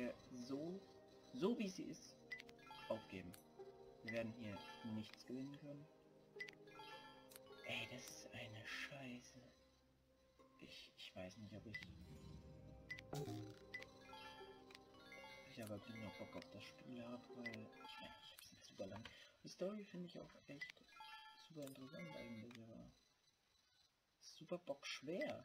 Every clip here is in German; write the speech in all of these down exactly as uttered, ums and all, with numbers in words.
wir so, so wie sie ist, aufgeben. Wir werden hier nichts gewinnen können. Ey, das ist eine Scheiße. Ich, ich weiß nicht, ob ich... Ich aber wirklich noch Bock auf das Spiel habe, weil... Ich meine, ich hab's nicht super lang. Die Story finde ich auch echt super interessant eigentlich, aber... Super Bock schwer.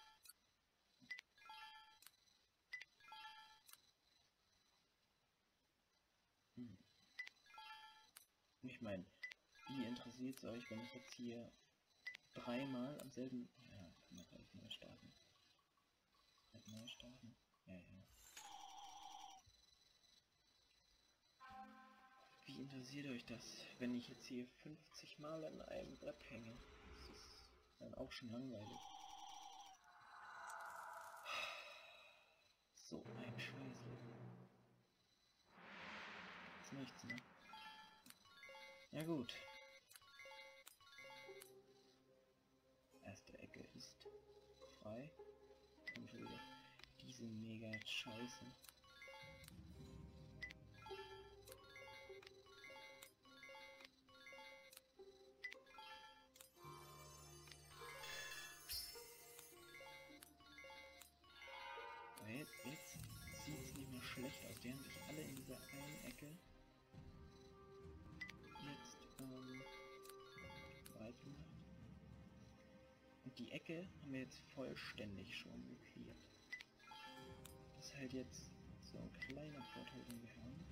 Hm. Ich meine, wie interessiert es euch, wenn ich jetzt hier dreimal am selben... Ja, kann man gleich neu starten. Halt neu starten? Ja, ja. Wie interessiert euch das, wenn ich jetzt hier fünfzig Mal an einem Brett hänge? Das ist dann auch schon langweilig. So ein Scheiße. Ist nichts, ne? Ja gut. Erste Ecke ist frei. Und schon wieder diese mega Scheiße. Aber jetzt, jetzt sieht es nicht mehr schlecht aus. Die haben sich alle in dieser einen Ecke jetzt ähm, breit gemacht. Und die Ecke haben wir jetzt vollständig schon geklärt. Das ist halt jetzt so ein kleiner Vorteil, den wir haben.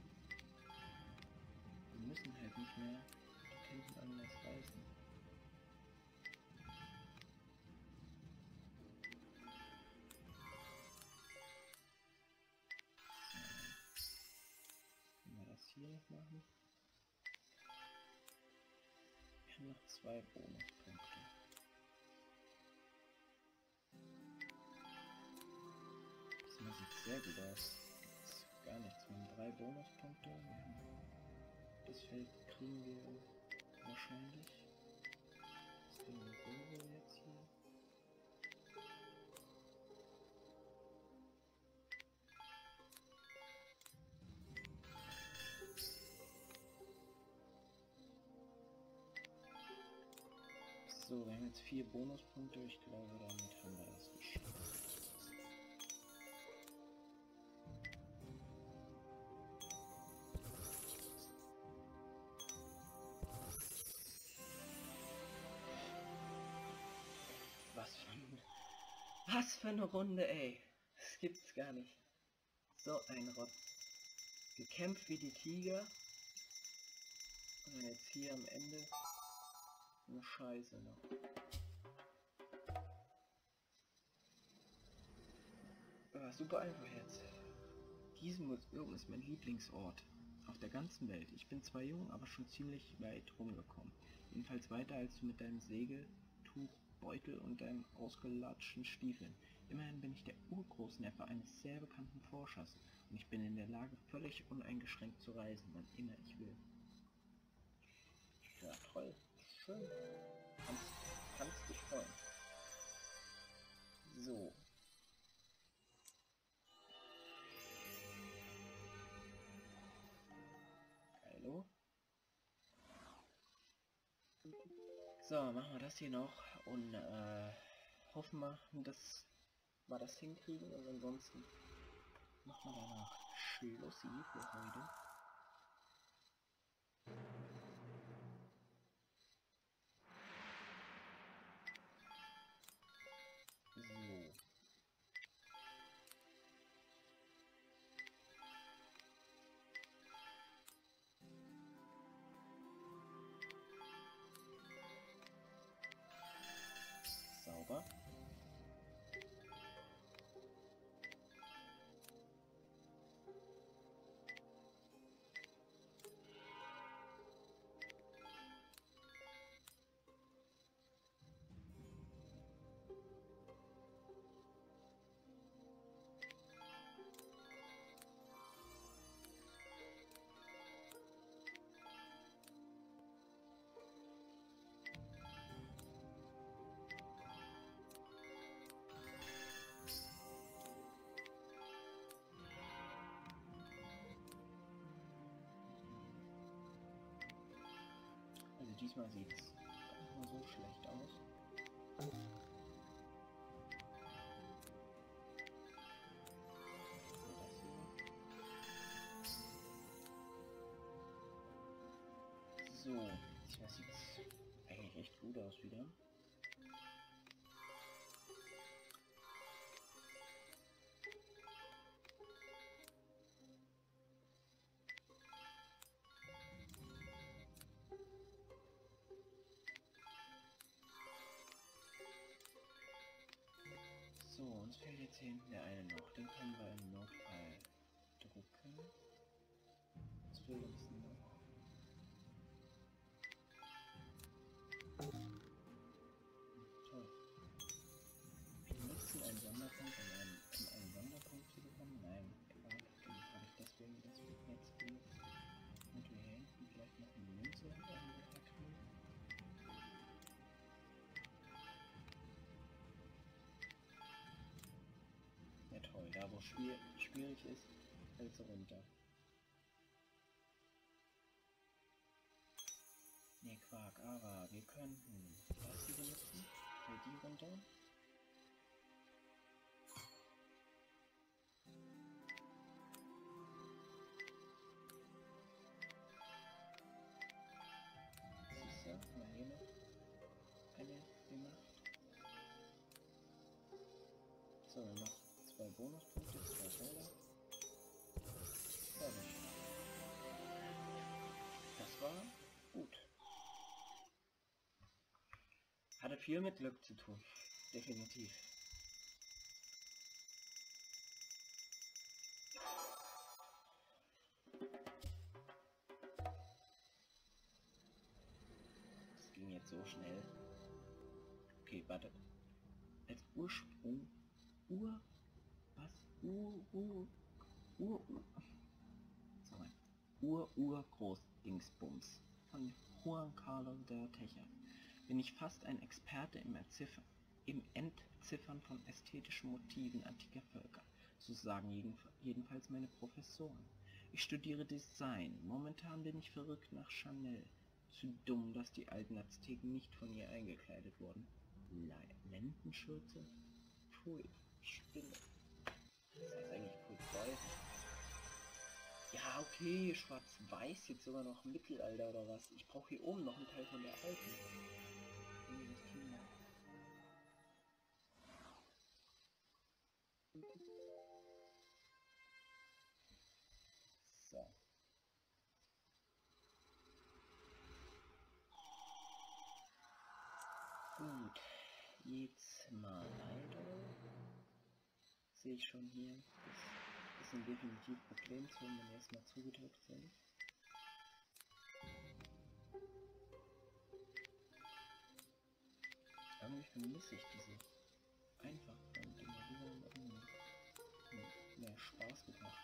Wir müssen halt nicht mehr dort hinten anders reißen. So. Können wir das hier noch machen? Wir haben noch zwei Bonuspunkte. Das sieht sehr gut aus. Das ist gar nichts. Wir haben drei Bonuspunkte. Das Feld kriegen wir wahrscheinlich. Das kriegen wir sowieso jetzt hier. So, wir haben jetzt vier Bonuspunkte. Ich glaube, damit haben wir das geschafft. Was für eine, was für eine Runde, ey. Das gibt's gar nicht. So ein Rotz. Gekämpft wie die Tiger. Und jetzt hier am Ende eine Scheiße noch. Aber super einfach jetzt. Dieses Museum ist mein Lieblingsort auf der ganzen Welt. Ich bin zwar jung, aber schon ziemlich weit rumgekommen. Jedenfalls weiter als du mit deinem Segeltuch, Beutel und deinen ausgelatschten Stiefeln. Immerhin bin ich der Urgroßneffe eines sehr bekannten Forschers und ich bin in der Lage, völlig uneingeschränkt zu reisen, wann immer ich will. Ja, toll. Schön. Kannst, kannst dich freuen. So. Geilo. So, machen wir das hier noch und äh, hoffen wir, dass wir das hinkriegen und ansonsten machen wir danach Schlussi für heute. So. Sauber. diesmal sieht es gar nicht mal so schlecht aus. So, diesmal sieht es eigentlich echt gut aus wieder. So, uns fehlt jetzt hier hinten der eine noch. Den können wir im Notfall drucken. Was fehlt uns denn noch? Toll. Wir nutzen einen Sonderpunkt, um einen, um einen Sonderpunkt zu bekommen. Nein, Quark, den habe ich deswegen das jetzt benutzt. Und wir hier hinten vielleicht noch eine Münze kriegen. Ja toll, da wo es schwier schwierig ist, fällt sie runter. Ne, Quark, aber wir könnten das hier benutzen. Fällt die runter. Siehst du, mal hier noch eine gemacht. So, dann noch zwei Bonuspunkte, zwei Felder. Fertig. Das war gut. Hatte viel mit Glück zu tun. Definitiv. Das ging jetzt so schnell. Okay, warte. Als Ursprung. Ur. Was? Ur. Ur. Ur. Ur. Sorry. Ur-Ur-Groß-Dingsbums. Von Juan Carlos der Techer. Bin ich fast ein Experte im Entziffern, im Entziffern von ästhetischen Motiven antiker Völker, so sagen jeden, jedenfalls meine Professoren. Ich studiere Design, momentan bin ich verrückt nach Chanel. Zu dumm, dass die alten Azteken nicht von ihr eingekleidet wurden. Lendenschürze? Pfui, Spinne. Das heißt eigentlich Pfui. Ja, okay, schwarz-weiß, jetzt sogar noch Mittelalter oder was. Ich brauche hier oben noch einen Teil von der alten. So. Gut, jetzt mal leider. Sehe ich schon hier. Das sind definitiv Problemzonen, wenn wir erstmal zugedrückt sind. Irgendwie vermisse ich diese einfachen Dinge, die haben irgendwie mehr Spaß gemacht.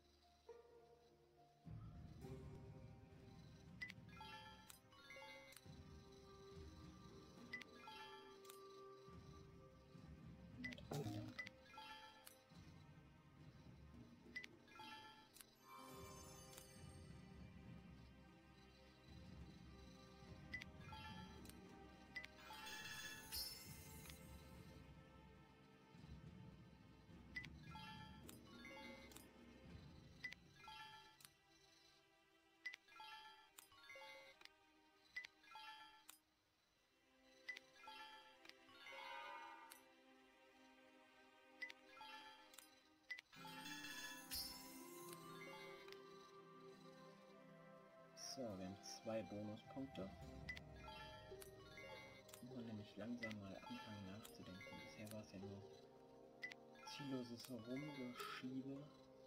So, wir haben zwei Bonuspunkte. Wir wollen nämlich langsam mal anfangen nachzudenken. Bisher war es ja nur zielloses Herumgeschiebe.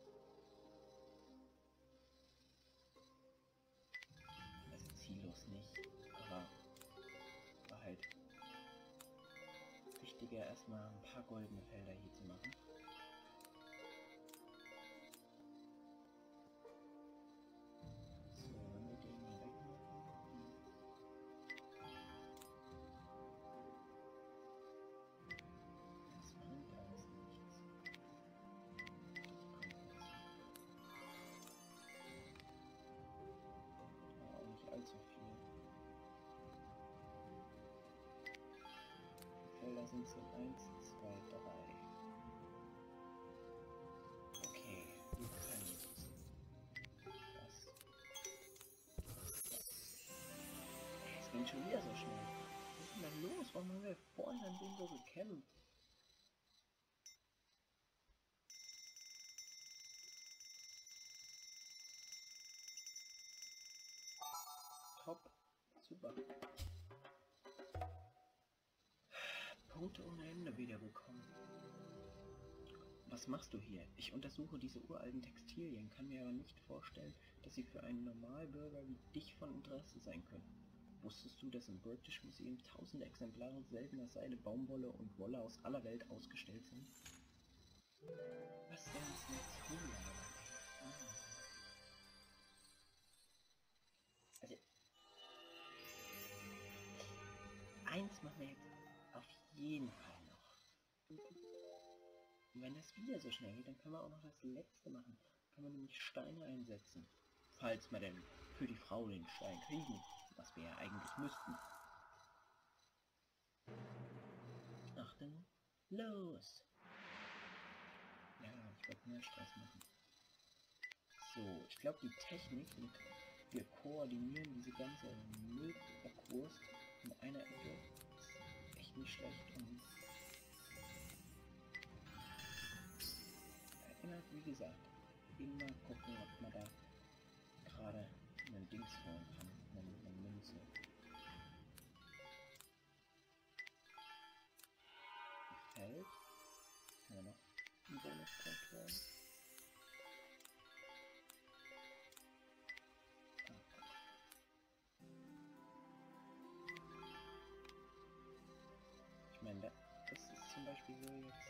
Also ziellos nicht, aber war halt wichtiger, erstmal ein paar goldene Felder hier zu machen. Allzu viel. sind es eins, zwei, drei. Okay, wir können das. Es ging schon wieder so schnell. Was ist denn da los? Warum haben wir vorhin an dem so gekämpft? Top. Super. Punkte ohne Ende wiederbekommen. Was machst du hier? Ich untersuche diese uralten Textilien, kann mir aber nicht vorstellen, dass sie für einen Normalbürger wie dich von Interesse sein können. Wusstest du, dass im British Museum tausende Exemplare seltener Seide, Baumwolle und Wolle aus aller Welt ausgestellt sind? Was denn ist jetzt hier? Also, eins machen wir jetzt auf jeden Fall noch. Und wenn das wieder so schnell geht, dann können wir auch noch das letzte machen. Können wir nämlich Steine einsetzen. Falls wir denn für die Frau den Stein kriegen, was wir ja eigentlich müssten. Achtung, los! Ja, ich wollte mehr Stress machen. So, ich glaube die Technik mit wir koordinieren diese ganze Müllparcours in einer Ecke ist echt nicht schlecht. Und immer, wie gesagt, immer gucken, ob man da gerade einen Dings holen kann, eine, eine Münze. Feld. Kann man noch einen Bonuspunkt holen. Ich meine, das ist zum Beispiel so jetzt.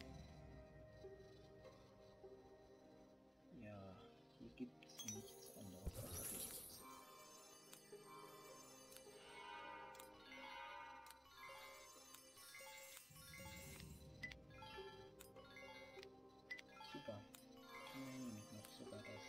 Ja, hier gibt es nichts anderes außer nichts. Super. Dann nehme ich noch sogar das.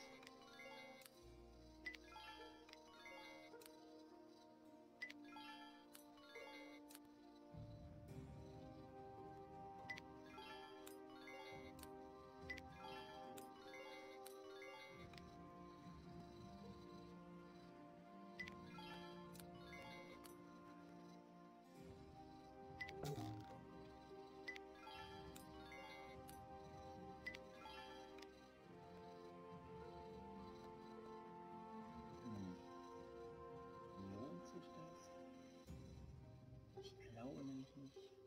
Ich glaube nämlich nicht.